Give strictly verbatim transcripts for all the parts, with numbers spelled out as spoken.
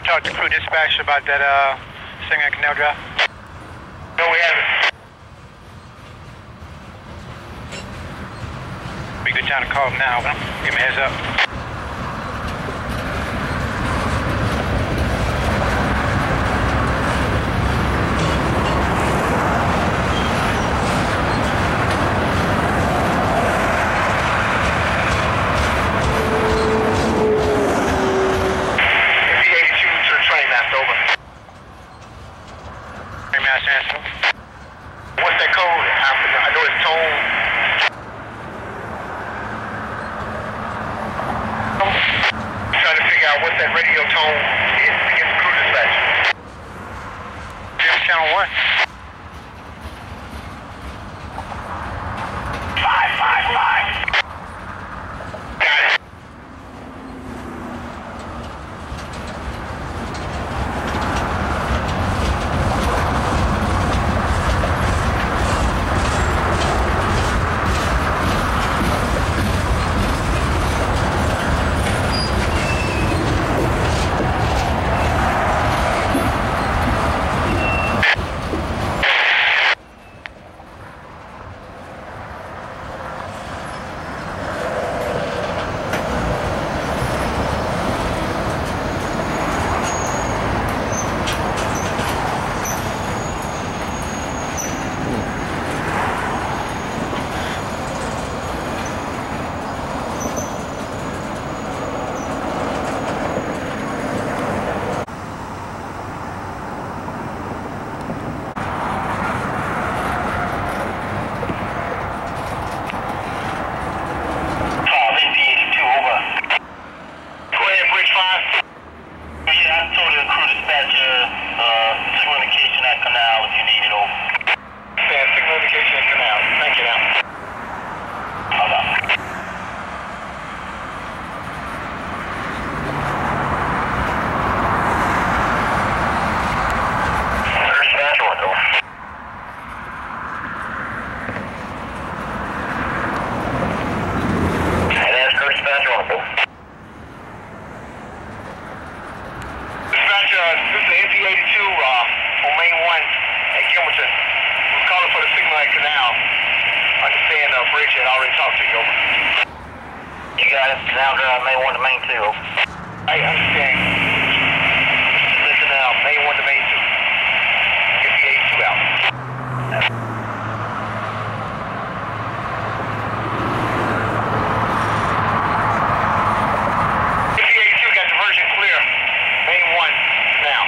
talk to crew dispatch about that uh, thing at Canal Drive? No, we haven't. Be a good time to call them now. Give me a heads up. What's that code? I know it's tone. I'm trying to figure out what that radio tone is to get the crew dispatch. Jim channel one. Five, five, five. Got it. This is the N P eighty-two uh, on main one at Gilmerton. We're calling for the signal at Canal. Understand uh, Bridge had already talked to you. Over. You got it. Canal Drive, main one to main two. Over. I understand. The Canal, main one to main two. N P eighty-two out. N P eighty-two got diversion clear. Main one now.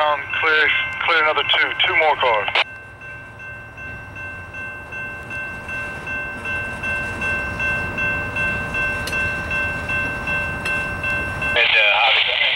down, clear, clear another two, two more cars. And, uh, how did that?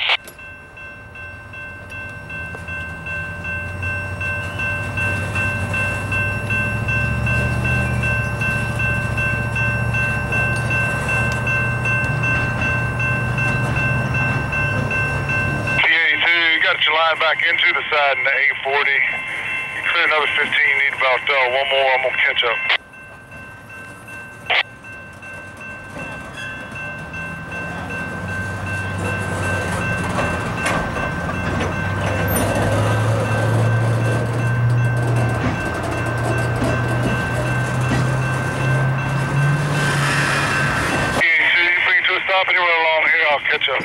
Line back into the side in the eight forty. You clear another fifteen, need about uh, one more, I'm going to catch up. You bring it to a stop anywhere along here, I'll catch up.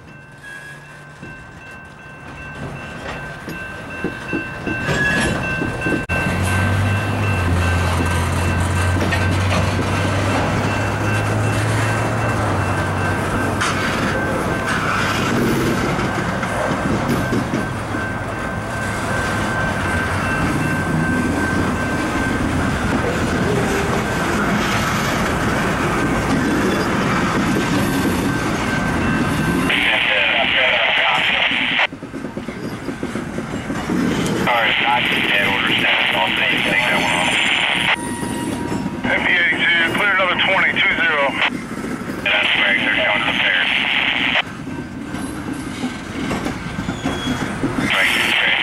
M P eighty-two, clear another twenty, two zero. Yeah, that's correct, they're showing repairs. Right, straight.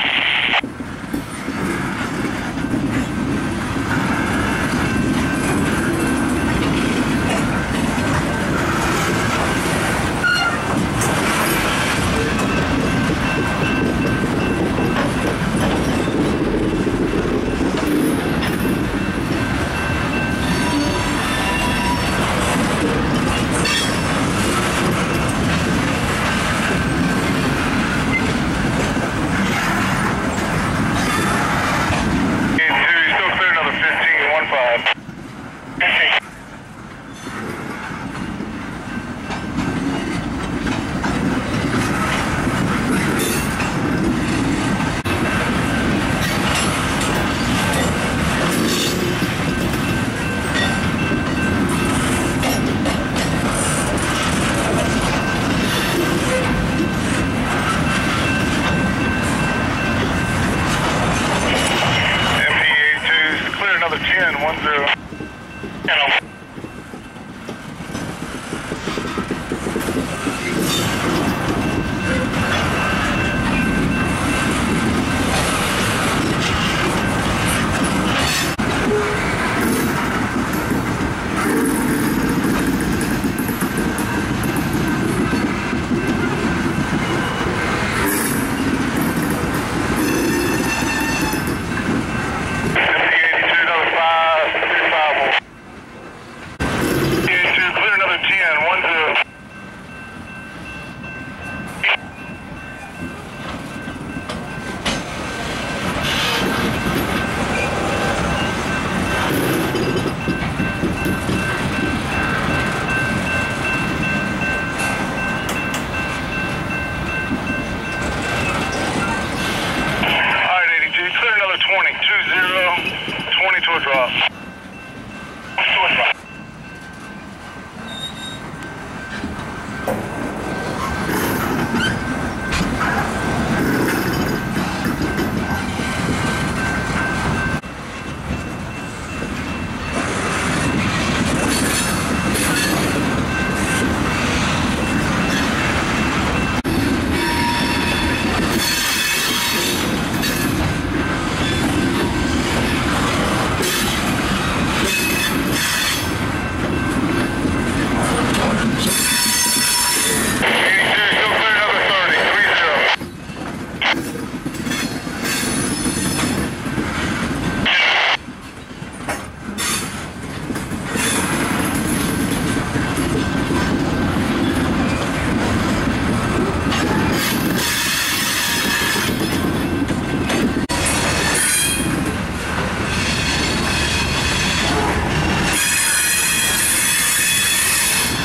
ten, one zero. Hello. twenty, two zero, twenty to a drop. To a drop.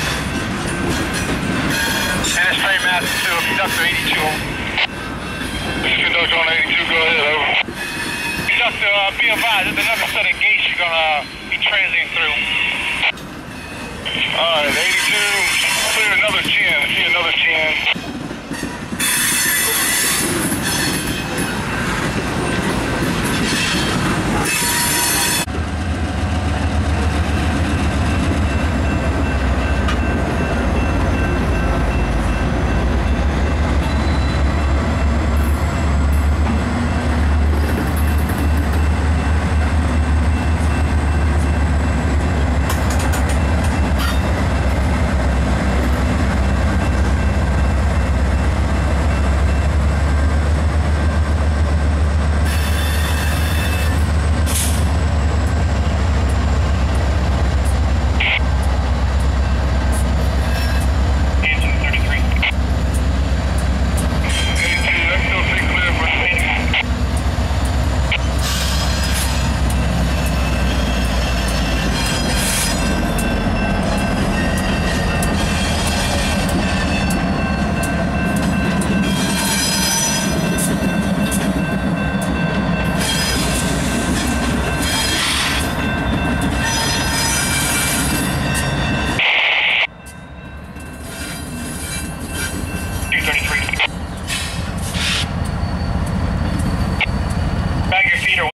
Conductor eighty-two. This is conductor on eighty-two, go ahead, over. Conductor, uh, be advised, there's another set of gates you're gonna be transiting through. Alright, eighty-two, clear another ten, see another ten.